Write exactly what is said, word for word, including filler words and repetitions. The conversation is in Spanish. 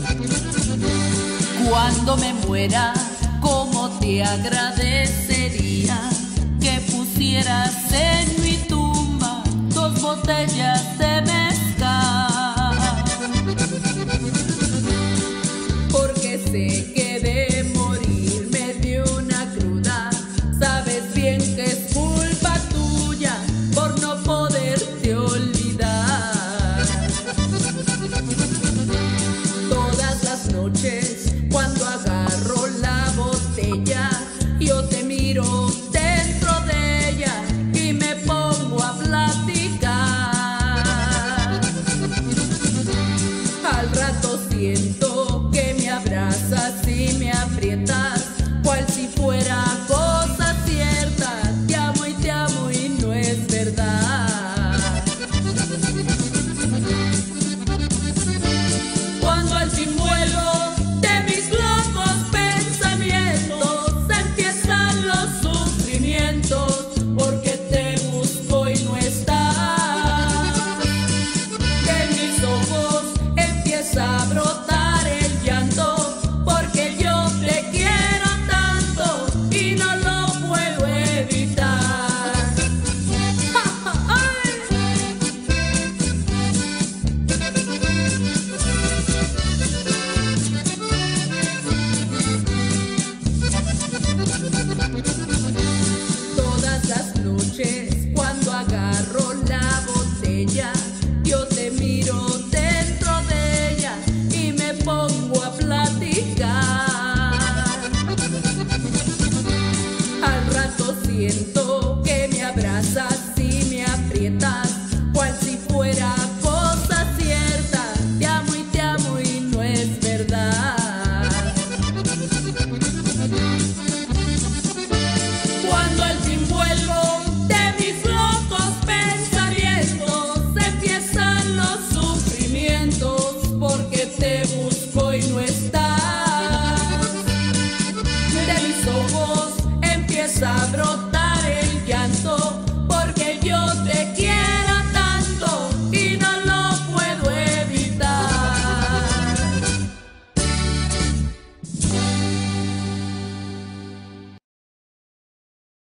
Cuando me muera, cómo te agradecería que pusieras en mi tumba dos botellas de mezcal, porque sé que de morir me dio una cruda. Sabes bien que es culpa tuya por no poderte olvidar. Todas las noches cuando agarro la botella, yo te miro dentro de ella y me pongo a platicar. Al rato siento que me abrazas y me aprietas, cual si fuera cosa cierta. Te amo y te amo y no es verdad. Cuando al fin vuelo de mis locos pensamientos, empiezan los sufrimientos, porque te busco y no estás. De mis ojos empieza a brotar el llanto, porque yo te quiero tanto y no lo puedo evitar. ¡Ay! Todas las noches cuando agarro la botella, yo te miro dentro de ella y me pongo a platicar. Al rato siento